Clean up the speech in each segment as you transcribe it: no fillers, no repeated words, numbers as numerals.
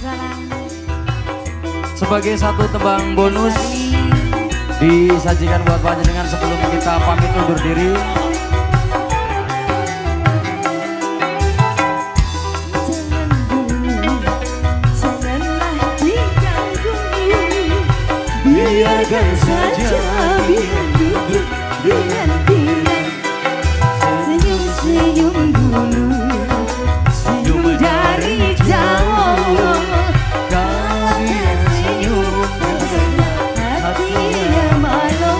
Sebagai satu tembang bonus disajikan buat panjenengan sebelum kita pamit undur diri. Biarkan saja biar duduk dengan tenang. Senyum-senyum dulu, senyum dari jauh. Kalau dia senyum, hatinya malu.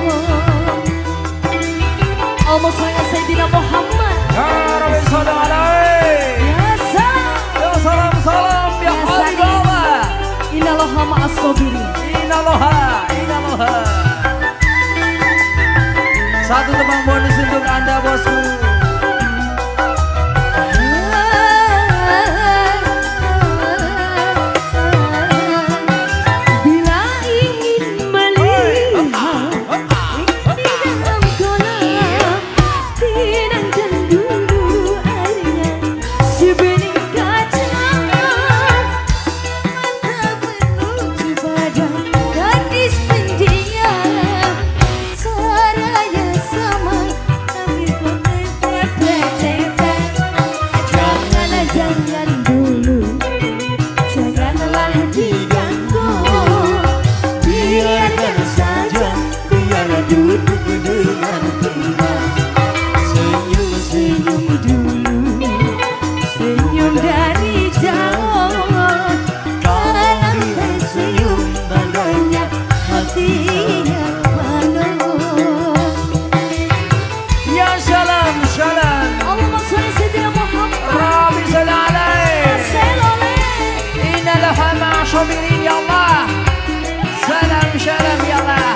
Allah sayang Sayyidina Muhammad. Ya Rabbi sallallahu alaihi. Ya salam. Ya salam salam ya Habibullah. Innallaha ma'as sabirin. Inaloha. Satu tembang bonus untuk Anda bosku. Bila ingin melihat di dalam kolam, tinangkan dulu airnya sebening kaca. Mata menuju pada gadis pendiam, caranya sama tapi kok lepet-lepet. Jangan dulu, janganlah diganggu. Biarkan saja, biar duduk dengan tenang. Senyum-senyum dulu, senyum dari jauh. Kalau tersenyum tandanya hatinya malu. Ya salam salam. Allahumma sholli sayyidina Muhammad. Rabbi sallallahu alaihi. Seloleh. Inalaha ma'ashabirin ya Allah. Salam salam ya Allah.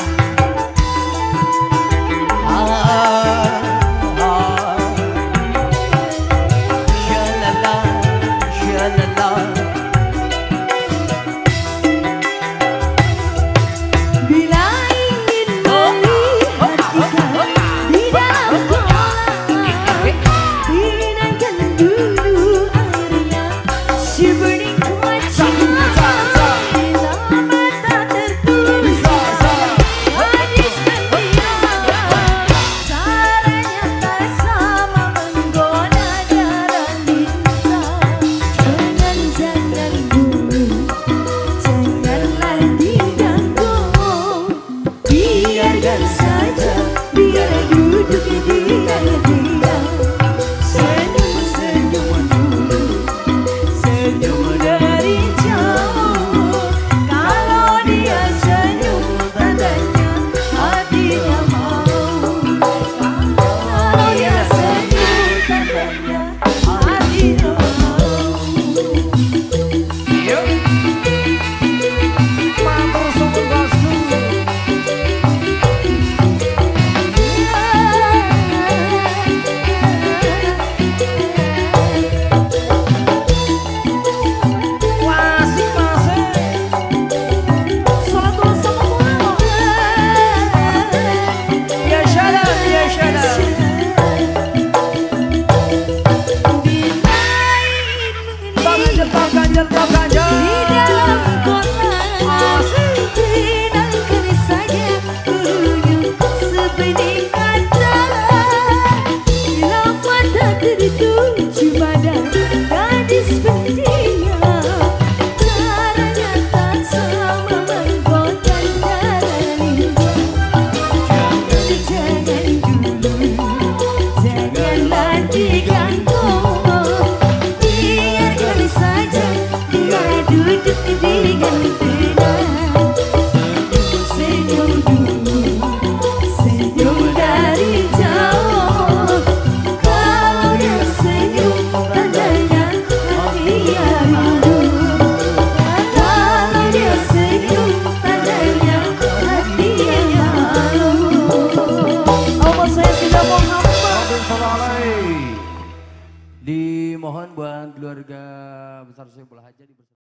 Shalala shalala. Bila ingin melihat ikan di dalam kolam, tinangkan dulu airnya sebening kaca. Bila mata tertuju gadis pendiam, caranya tak sama menggoda dan minta. Jangan dulu, janganlah diganggu. Biarkan saja, biar duduk dengan diam. Senyum-senyum dulu, senyum dari jauh. Kalau dia senyum, tandanya hatinya mau. Kalau dia senyum, tandanya hatinya mau. Yuk. Matur suwun bosku. Wasik masih. Salatullah sama Muhammad. Ya salam ya salam. Top ganjel top ganjel. Di dalam kolam, tinangkan saja dulu sebening kaca. Bila mata tertuju pada gadis pendiam, caranya tak sama menggoda dan indah. Jangan dulu, janganlah diganggu. Biarkan saja dia duduk dengan tenang. Senyum dulu, senyum dari jauh. Kalau dia senyum, tandanya hatinya malu. Kalau dia senyum, tandanya hatinya malu. Allah saya sudah Muhammad. Rabbi sallallahu alaihi. Dimohon buat keluarga besar Syekh Haji